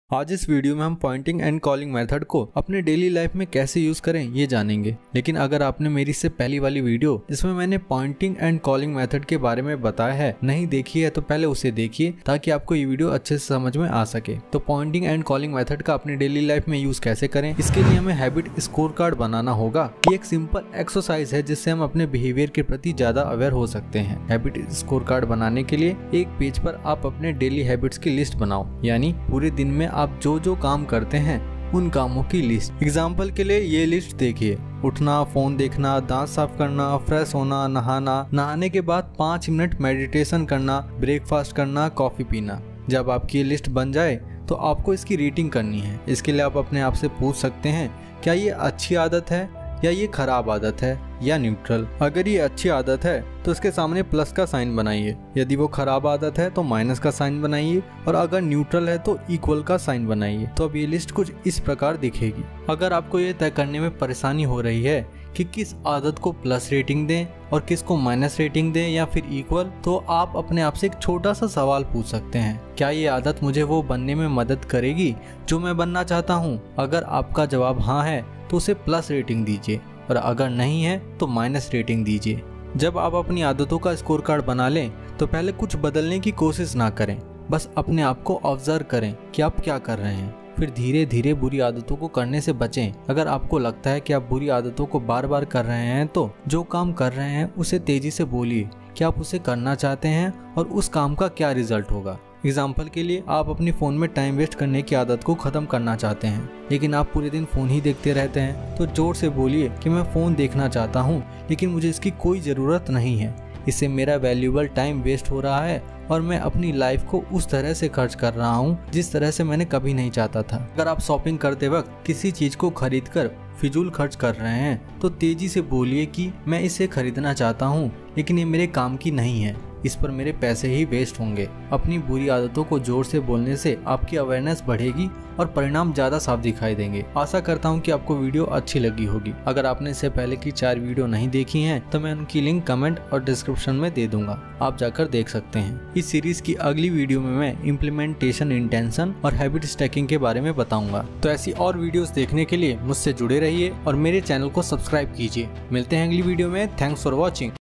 आज इस वीडियो में हम पॉइंटिंग एंड कॉलिंग मेथड को अपने डेली लाइफ में कैसे यूज करें ये जानेंगे। लेकिन अगर आपने मेरी से पहली वाली वीडियो जिसमें मैंने पॉइंटिंग एंड कॉलिंग मेथड के बारे में बताया है नहीं देखी है तो पहले उसे देखिए ताकि आपको ये वीडियो अच्छे से समझ में आ सके। तो पॉइंटिंग एंड कॉलिंग मेथड का अपनी डेली लाइफ में यूज कैसे करें, इसके लिए हमें हैबिट स्कोर कार्ड बनाना होगा। ये एक सिंपल एक्सरसाइज है जिससे हम अपने बिहेवियर के प्रति ज्यादा अवेयर हो सकते हैं। हैबिट स्कोर कार्ड बनाने के लिए एक पेज पर आप अपने डेली हैबिट्स की लिस्ट बनाओ, यानी पूरे दिन में आप जो काम करते हैं उन कामों की लिस्ट। एग्जाम्पल के लिए ये लिस्ट देखिए: उठना, फोन देखना, दांत साफ करना, फ्रेश होना, नहाने के बाद 5 मिनट मेडिटेशन करना, ब्रेकफास्ट करना, कॉफी पीना। जब आपकी ये लिस्ट बन जाए तो आपको इसकी रेटिंग करनी है। इसके लिए आप अपने आप से पूछ सकते हैं क्या ये अच्छी आदत है या ये खराब आदत है या न्यूट्रल। अगर ये अच्छी आदत है तो इसके सामने प्लस का साइन बनाइए, यदि वो खराब आदत है तो माइनस का साइन बनाइए, और अगर न्यूट्रल है तो इक्वल का साइन बनाइए। तो अब ये लिस्ट कुछ इस प्रकार दिखेगी। अगर आपको ये तय करने में परेशानी हो रही है कि किस आदत को प्लस रेटिंग दें और किस को माइनस रेटिंग दें या फिर इक्वल, तो आप अपने आप से एक छोटा सा सवाल पूछ सकते हैं: क्या ये आदत मुझे वो बनने में मदद करेगी जो मैं बनना चाहता हूँ? अगर आपका जवाब हाँ है तो उसे प्लस रेटिंग दीजिए, और अगर नहीं है तो माइनस रेटिंग दीजिए। जब आप अपनी आदतों का स्कोर कार्ड बना लें तो पहले कुछ बदलने की कोशिश ना करें, बस अपने आप को ऑब्जर्व करें कि आप क्या कर रहे हैं। फिर धीरे धीरे बुरी आदतों को करने से बचें। अगर आपको लगता है कि आप बुरी आदतों को बार बार कर रहे हैं तो जो काम कर रहे हैं उसे तेजी से बोलिए कि आप उसे करना चाहते हैं और उस काम का क्या रिजल्ट होगा। एग्जाम्पल के लिए, आप अपनी फ़ोन में टाइम वेस्ट करने की आदत को ख़त्म करना चाहते हैं लेकिन आप पूरे दिन फ़ोन ही देखते रहते हैं, तो जोर से बोलिए कि मैं फ़ोन देखना चाहता हूँ लेकिन मुझे इसकी कोई ज़रूरत नहीं है। इससे मेरा वैल्यूएबल टाइम वेस्ट हो रहा है और मैं अपनी लाइफ को उस तरह से खर्च कर रहा हूँ जिस तरह से मैंने कभी नहीं चाहता था। अगर आप शॉपिंग करते वक्त किसी चीज़ को खरीद कर फिजूल खर्च कर रहे हैं तो तेजी से बोलिए कि मैं इसे खरीदना चाहता हूँ लेकिन ये मेरे काम की नहीं है, इस पर मेरे पैसे ही वेस्ट होंगे। अपनी बुरी आदतों को जोर से बोलने से आपकी अवेयरनेस बढ़ेगी और परिणाम ज्यादा साफ दिखाई देंगे। आशा करता हूँ कि आपको वीडियो अच्छी लगी होगी। अगर आपने इससे पहले की 4 वीडियो नहीं देखी हैं तो मैं उनकी लिंक कमेंट और डिस्क्रिप्शन में दे दूंगा, आप जाकर देख सकते हैं। इस सीरीज की अगली वीडियो में मैं इम्प्लीमेंटेशन इंटेंशन और हैबिट स्टैकिंग के बारे में बताऊंगा। तो ऐसी और वीडियोस देखने के लिए मुझसे जुड़े रहिए और मेरे चैनल को सब्सक्राइब कीजिए। मिलते हैं अगली वीडियो में। Thanks for watching.